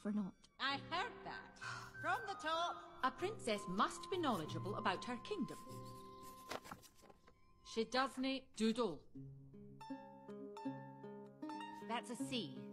for naught. I heard that. From the top. A princess must be knowledgeable about her kingdom. She doesn't doodle. That's a C.